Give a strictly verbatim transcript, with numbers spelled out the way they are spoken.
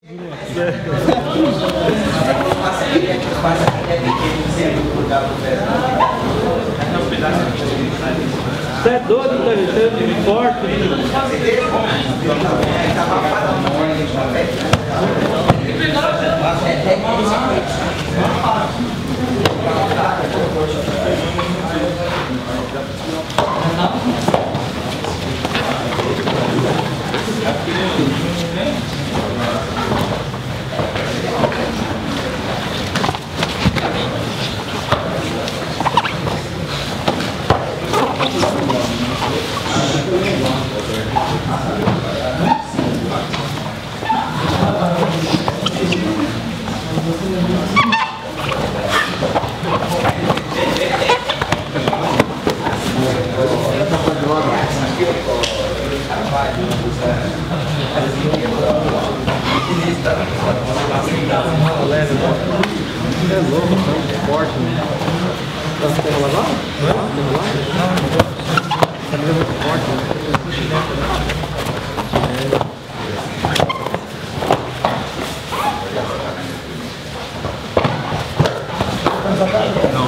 Você é doido, cara? Você é forte. É louco, tão forte, né? Tá se enrolando agora? Não? Enrolando? Não, não. Tá muito forte, né? Não.